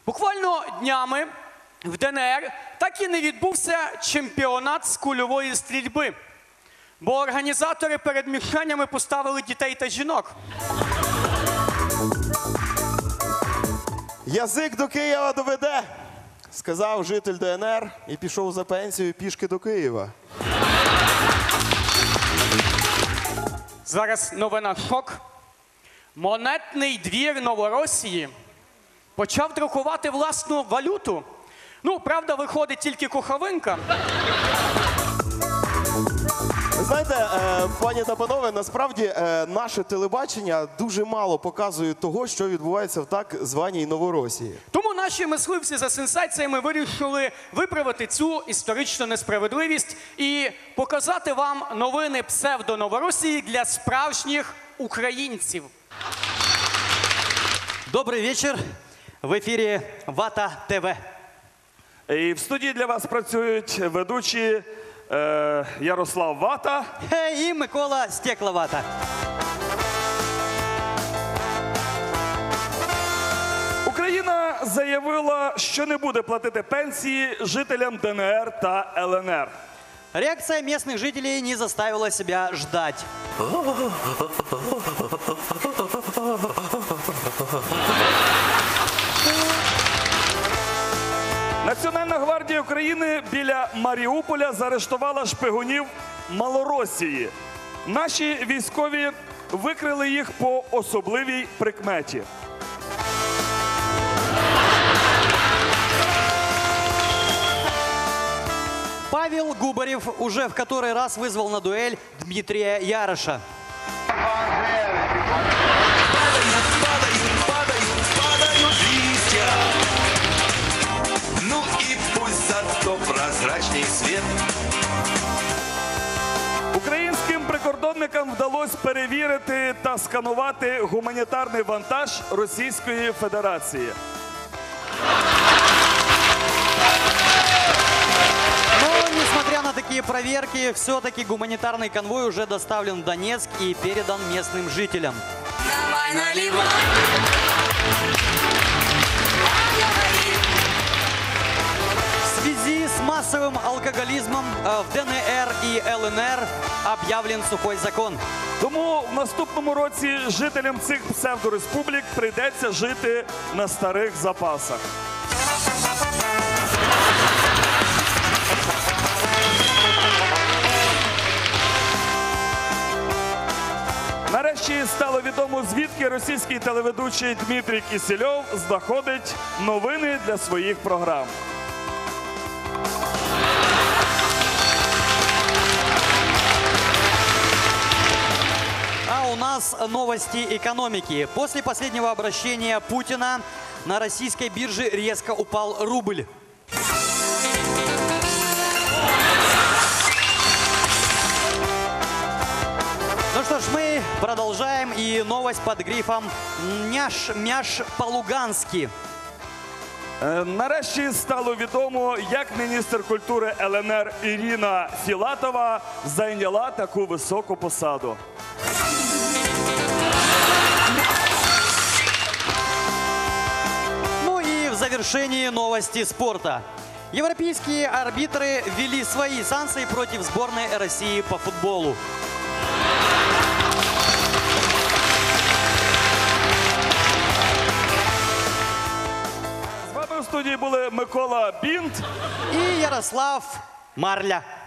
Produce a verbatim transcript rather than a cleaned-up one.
Буквально днями в ДНР так і не відбувся чемпіонат з кульової стрільби, бо організатори перед мішенями поставили дітей та жінок. Язик до Києва доведе, сказав житель ДНР і пішов за пенсію пішки до Києва. Зараз новина шок. Монетний двір Новоросії почав друкувати власну валюту. Ну, правда, виходить тільки куховинка. Знаєте, пані та панове, насправді наше телебачення дуже мало показує того, що відбувається в так званій Новоросії. Тому наші мисливці за сенсаціями вирішили виправити цю історичну несправедливість і показати вам новини псевдо-Новоросії для справжніх українців. Добрый вечер. В ефірі Вата ТВ. І в студії для вас працюють ведучі е, Ярослав Вата І Микола Стекловата. Україна заявила, що не буде платити пенсії жителям ДНР та ЛНР. Реакция местных жителей не заставила себя ждать. Національна гвардія України біля Маріуполя заарештувала шпигунів Малоросії. Наші військові викрили їх по особливій прикметі. Павел Губарев уже в который раз вызвал на дуэль Дмитрия Яроша. Ну и пусть зато прозрачный свет. Українським прикордонникам вдалося перевірити та сканувати гуманітарний вантаж Російської Федерації. Но, несмотря на такие проверки, все-таки гуманитарный конвой уже доставлен в Донецк и передан местным жителям. Давай наливай. В связи с массовым алкоголизмом э, в ДНР и ЛНР объявлен сухой закон. Тому в наступному році жителям цих псевдореспублік прийдеться жити на старих запасах. Нарешті стало відомо, звідки російський телеведучий Дмитрій Кісельов знаходить новини для своїх програм. А у нас новости экономики. После последнего обращения Путина на российской бирже резко упал рубль. Ну что ж, мы продолжаем. И новость под грифом «Няш-мяш по-лугански». Е, Нарешті стало відомо, як міністр культури ЛНР Ірина Філатова зайняла таку високу посаду. Ну и в завершении новости спорта. Европейские арбитры ввели свои санкции против сборной России по футболу. З вами в студії були Микола Бінт И Ярослав Марля.